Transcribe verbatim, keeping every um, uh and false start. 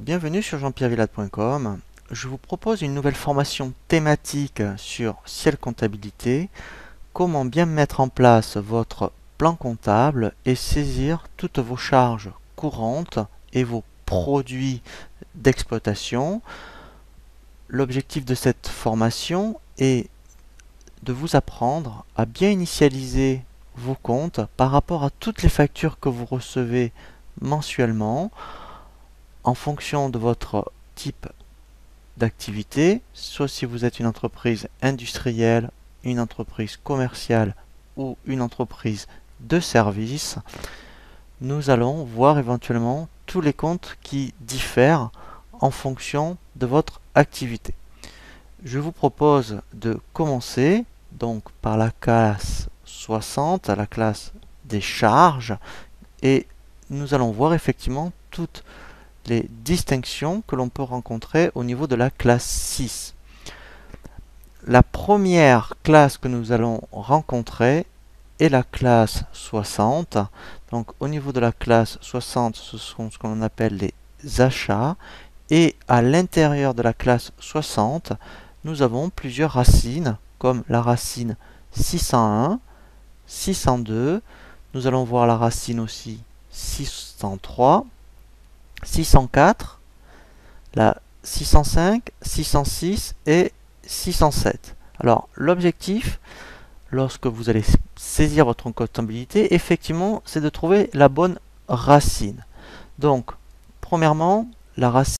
Bienvenue sur jean pierre villade point com. Je vous propose une nouvelle formation thématique sur Ciel Comptabilité, comment bien mettre en place votre plan comptable et saisir toutes vos charges courantes et vos produits d'exploitation. L'objectif de cette formation est de vous apprendre à bien initialiser vos comptes par rapport à toutes les factures que vous recevez mensuellement en fonction de votre type d'activité, soit si vous êtes une entreprise industrielle, une entreprise commerciale ou une entreprise de service. Nous allons voir éventuellement tous les comptes qui diffèrent en fonction de votre activité. Je vous propose de commencer donc par la classe soixante, la classe des charges, et nous allons voir effectivement toutes les distinctions que l'on peut rencontrer au niveau de la classe six. La première classe que nous allons rencontrer est la classe soixante. Donc au niveau de la classe soixante, ce sont ce qu'on appelle les achats. Et à l'intérieur de la classe soixante, nous avons plusieurs racines, comme la racine six cent un, six cent deux. Nous allons voir la racine aussi six cent trois, six cent quatre, la six cent cinq, six cent six et six cent sept. Alors l'objectif, lorsque vous allez saisir votre comptabilité, effectivement, c'est de trouver la bonne racine. Donc, premièrement, la racine